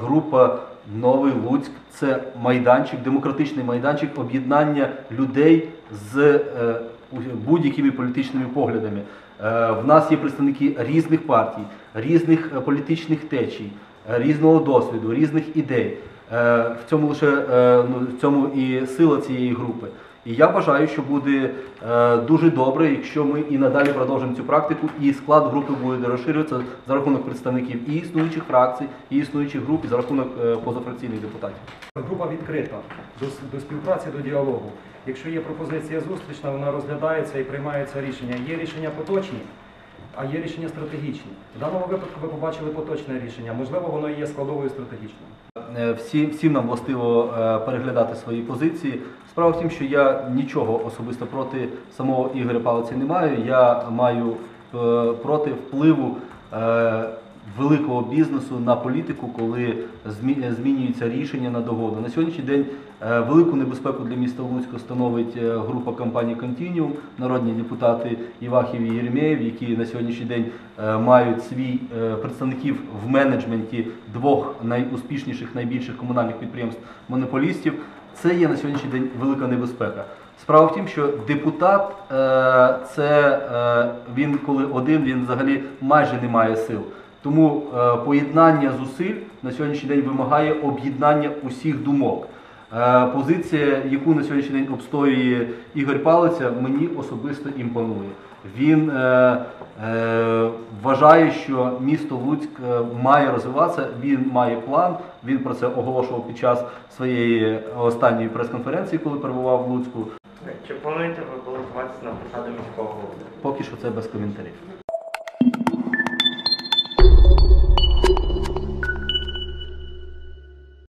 група «Новий Луцьк» – це майданчик, демократичний майданчик об'єднання людей з будь-якими політичними поглядами. В нас є представники різних партій, різних політичних течій, різного досвіду, різних ідей. В цьому і сила цієї групи. І я вважаю, що буде дуже добре, якщо ми і надалі продовжимо цю практику, і склад групи буде розширюватися за рахунок представників і існуючих фракцій, і існуючих груп, і за рахунок позафракційних депутатів. Група відкрита до співпраці, до діалогу. Якщо є пропозиція зустрічна, вона розглядається і приймається рішення. Є рішення поточні, а є рішення стратегічні. В даному випадку ви побачили поточне рішення, можливо, воно є складовою стратегічною. Всім нам властиво переглядати свої позиції. Справа в тім, що я нічого особисто проти самого Ігоря Палиці не маю. Я маю проти впливу великого бізнесу на політику, коли змінюються рішення на догоду. На сьогоднішній день велику небезпеку для міста Луцька становить група компанії «Контініум», народні депутати Івахів і Єремєєв, які на сьогоднішній день мають свій представників в менеджменті двох найуспішніших, найбільших комунальних підприємств-монополістів. Це є на сьогоднішній день велика небезпека. Справа в тім, що депутат, він коли один, він взагалі майже не має сил. Тому поєднання зусиль на сьогоднішній день вимагає об'єднання усіх думок. Позиція, яку на сьогоднішній день обстоює Ігор Палиця, мені особисто імпонує. Він вважає, що місто Луцьк має розвиватися, він має план, він про це оголошував під час своєї останньої прес-конференції, коли перебував в Луцьку. Чи плануєте ви балотуватися на посаду міського голови? Поки що це без коментарів.